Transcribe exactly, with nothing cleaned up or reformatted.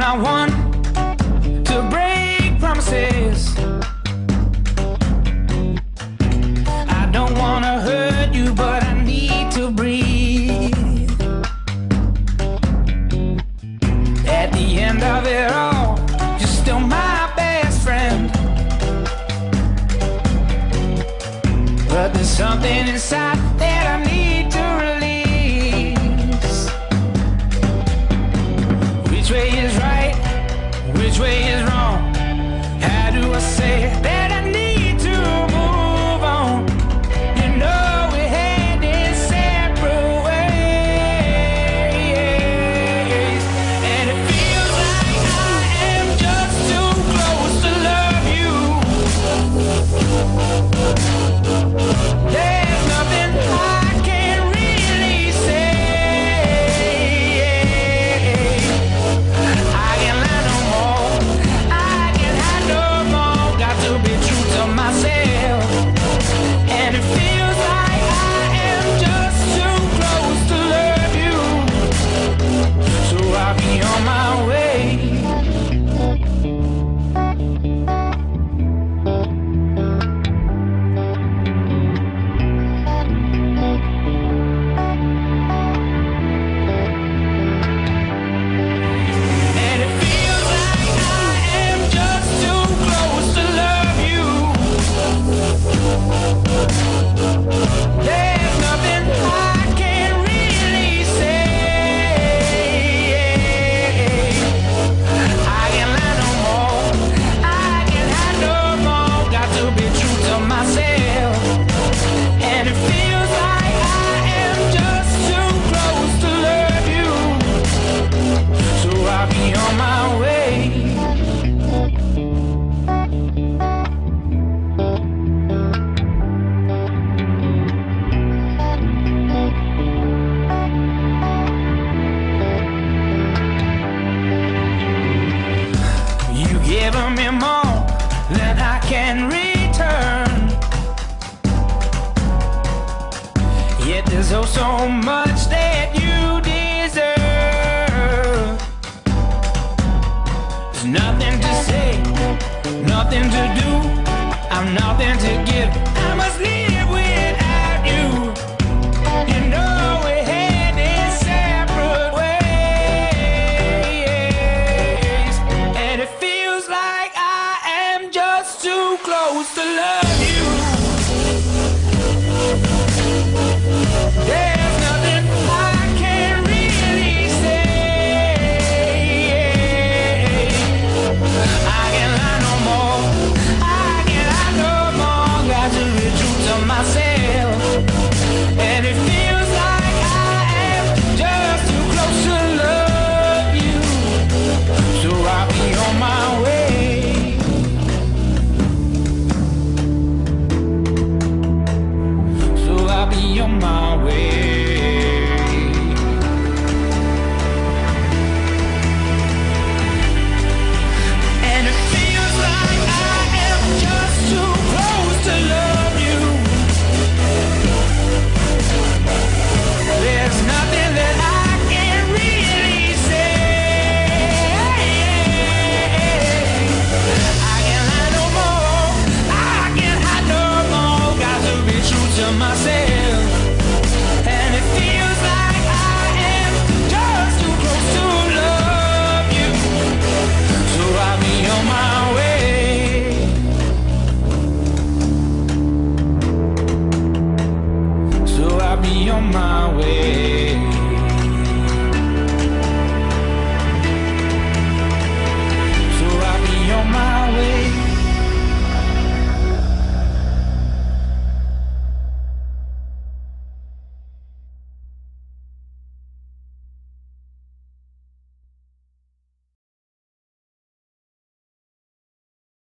not one to break promises. I don't wanna hurt you, but I need to breathe. At the end of it all, you're still my best friend. But there's something inside that I need to release. Which way is right? Which way is wrong? How do I say that I need to move on? You know we had in separate ways, and it feels like I am just too close to love you. There's nothing I can really say. I can lie no more, I can hide no more. Got to be true to myself, and it feels like I am just too close to love you. So I'll be on my way. And it feels like I am just too close to love you. There's nothing I can really say. I can lie no more, I can hide no more. Got to be true to myself, and it feels like I am just too close to love you. So I'll be on my way. You giving me more than I can return, yet there's oh so much that you deserve. There's nothing to say, nothing to do, I'm nothing to give.